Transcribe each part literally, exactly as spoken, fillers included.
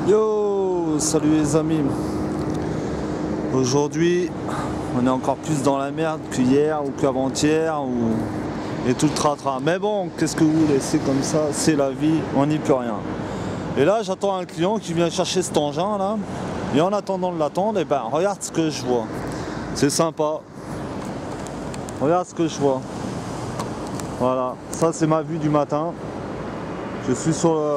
Yo, salut les amis. Aujourd'hui, on est encore plus dans la merde qu'hier ou qu'avant-hier ou... et tout le tra-tra. Mais bon, qu'est-ce que vous voulez, c'est comme ça, c'est la vie, on n'y peut rien. Et là, j'attends un client qui vient chercher cet engin là. Et en attendant de l'attendre, et ben regarde ce que je vois. C'est sympa. Regarde ce que je vois. Voilà, ça c'est ma vue du matin. Je suis sur le,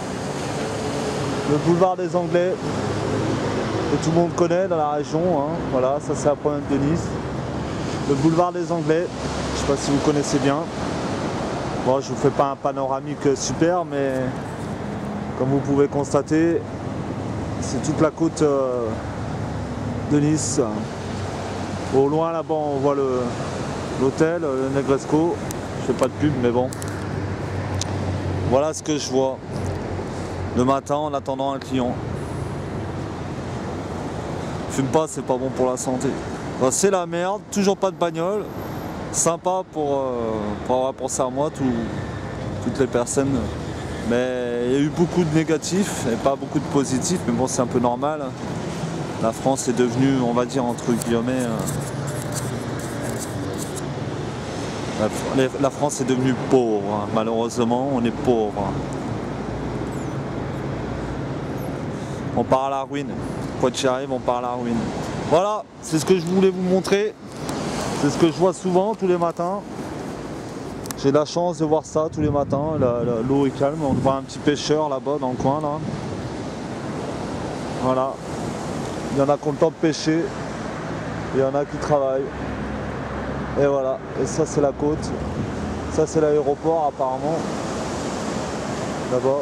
le boulevard des Anglais, que tout le monde connaît dans la région. Hein. Voilà, ça c'est la province de Nice. Le boulevard des Anglais, je ne sais pas si vous connaissez bien. Bon, je ne vous fais pas un panoramique super, mais comme vous pouvez constater, c'est toute la côte euh, de Nice. Au loin là-bas, on voit l'hôtel, le, le Negresco. Je fais pas de pub, mais bon. Voilà ce que je vois le matin en attendant un client. Fume pas, c'est pas bon pour la santé. Enfin, c'est la merde, toujours pas de bagnole. Sympa pour, euh, pour avoir pensé à moi, tout, toutes les personnes. Mais il y a eu beaucoup de négatifs et pas beaucoup de positifs, mais bon, c'est un peu normal. La France est devenue, on va dire entre guillemets, euh, la, la France est devenue pauvre, hein. Malheureusement, on est pauvre. On part à la ruine. Quoi qu'il arrive, on part à la ruine. Voilà, c'est ce que je voulais vous montrer. C'est ce que je vois souvent tous les matins. J'ai la chance de voir ça tous les matins. L'eau est calme. On voit un petit pêcheur là-bas dans le coin là. Voilà. Il y en a qui ont le temps de pêcher. Il y en a qui travaillent. Et voilà. Et ça c'est la côte. Ça c'est l'aéroport apparemment. Là-bas.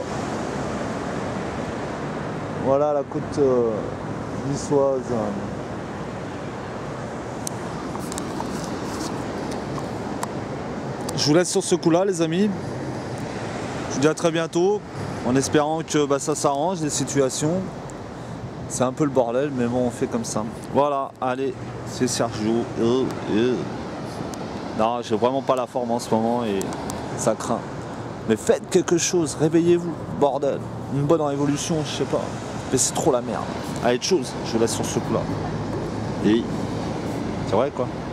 Voilà la côte euh, niçoise. Je vous laisse sur ce coup-là les amis. Je vous dis à très bientôt. En espérant que bah, ça s'arrange les situations. C'est un peu le bordel mais bon on fait comme ça. Voilà, allez, c'est Sergio. Euh, euh. Non, j'ai vraiment pas la forme en ce moment et ça craint. Mais faites quelque chose, réveillez-vous, bordel. Une bonne révolution, je sais pas. Mais c'est trop la merde. Allez, de choses, je vous laisse sur ce coup-là. Et c'est vrai quoi.